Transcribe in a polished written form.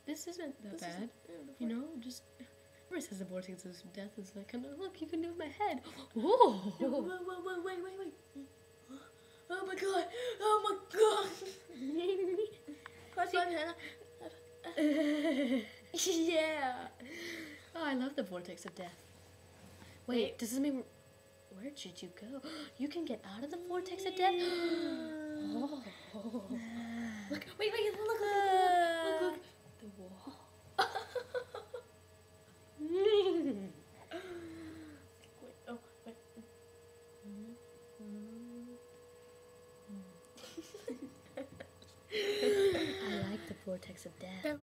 this isn't that bad. You know, just... Everyone says the vortex of death is like, look, you can do it with my head. Whoa! Wait. Oh my god! Oh my god! High five, Hannah. Yeah! Oh, I love the vortex of death. Wait, does this mean... Where should you go? You can get out of the vortex of death? Oh. Look, wait, look. The wall. Wait. I like the vortex of death.